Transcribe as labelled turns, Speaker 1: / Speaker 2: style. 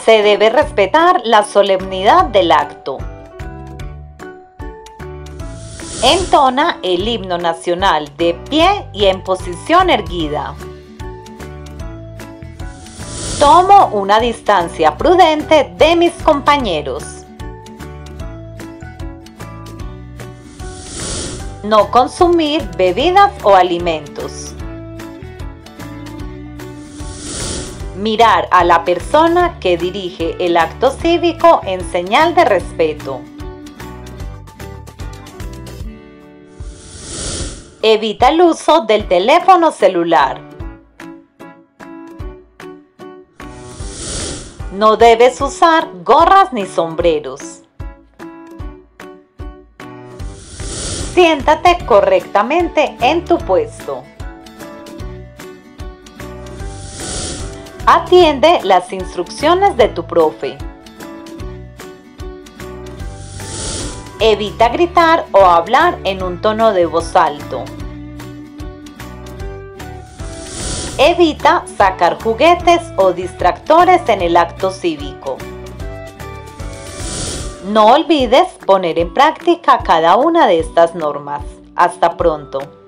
Speaker 1: Se debe respetar la solemnidad del acto. Entona el himno nacional de pie y en posición erguida. Tomo una distancia prudente de mis compañeros. No consumir bebidas o alimentos. Mirar a la persona que dirige el acto cívico en señal de respeto. Evita el uso del teléfono celular. No debes usar gorras ni sombreros. Siéntate correctamente en tu puesto. Atiende las instrucciones de tu profe. Evita gritar o hablar en un tono de voz alto. Evita sacar juguetes o distractores en el acto cívico. No olvides poner en práctica cada una de estas normas. Hasta pronto.